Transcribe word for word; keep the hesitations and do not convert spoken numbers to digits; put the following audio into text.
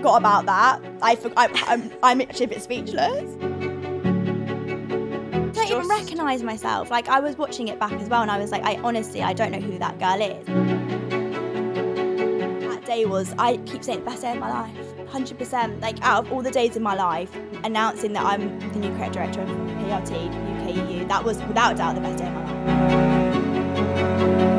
forgot about that. I for, I, I'm, I'm actually a bit speechless. I don't even recognise myself. Like, I was watching it back as well, and I was like, I honestly, I don't know who that girl is. That day was, I keep saying, the best day of my life. one hundred percent. Like, out of all the days in my life, announcing that I'm the new creative director of P R T U K E U, that was without a doubt the best day of my life.